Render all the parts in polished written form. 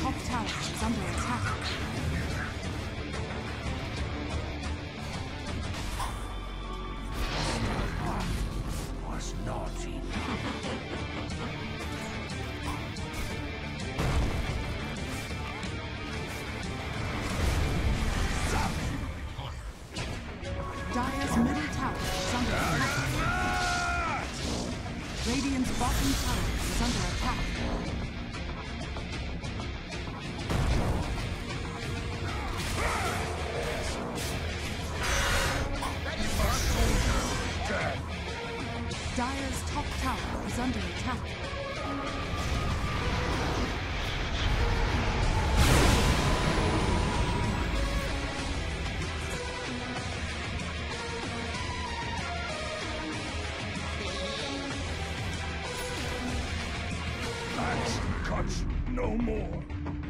top tower is under attack. Was naughty. Dire's middle tower is under attack. Radiant's bottom tower is under attack. Dire's top tower is under attack. Axe cuts no more.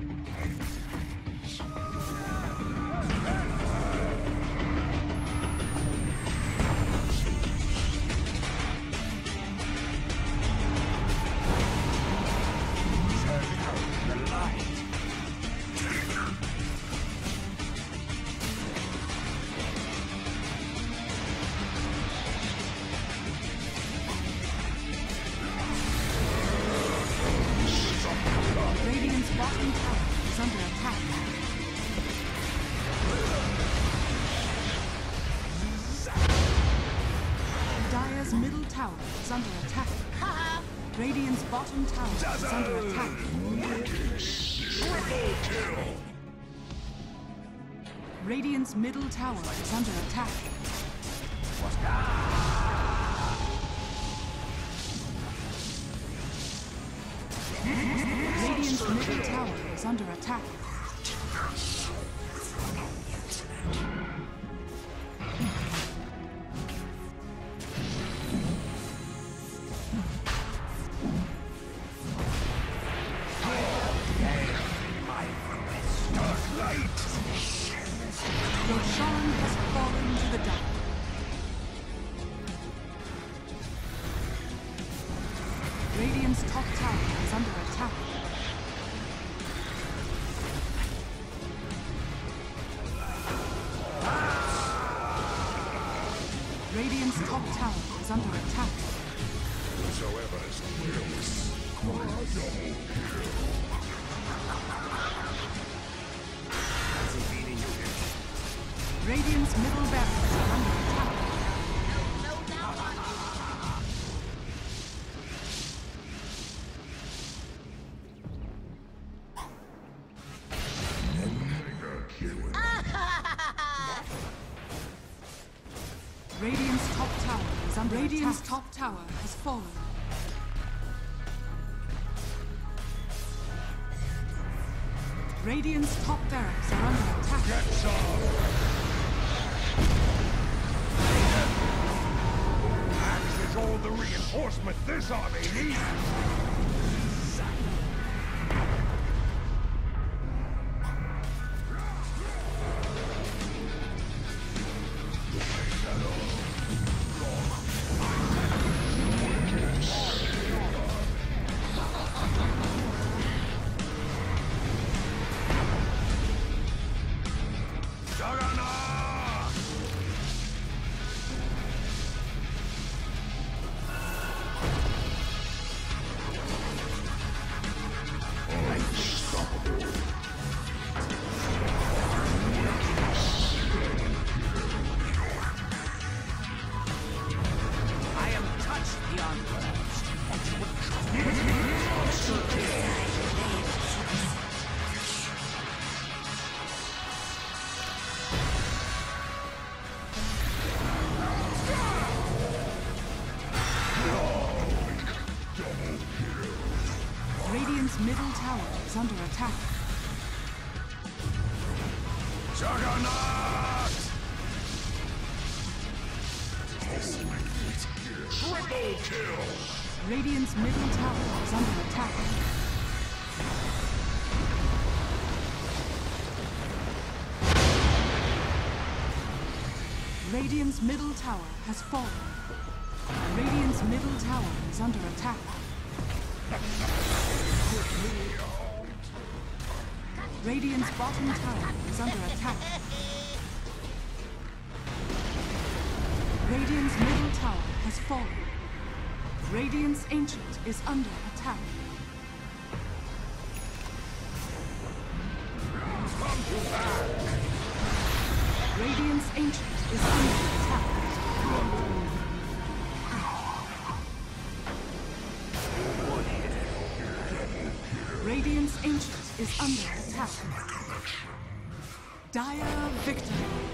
Radiant's bottom tower is under attack. Dire's middle tower is under attack. Radiant's bottom tower is under attack. Triple kill. Radiant's middle tower is under attack. Radiant's middle tower is under attack. Roshan has fallen to the dark. Radiant's top tower is under attack. Radiant's top tower is under attack. Whosoever is wills. Double kill. Radiant's middle barracks are under attack. Radiant's top tower is under attack. Radiant's top tower has fallen. Radiant's top barracks are under attack. Get some. Axe is all the reinforcement this army needs. Radiant's middle tower is under attack. Juggernaut! Triple kill! Radiant's middle tower is under attack. Radiant's middle tower has fallen. Radiant's middle tower is under attack. Radiant's bottom tower is under attack. Radiant's middle tower has fallen. Radiant's ancient is under attack. Radiant's ancient is under attack. Radiant's ancient is under attack. Dire victory.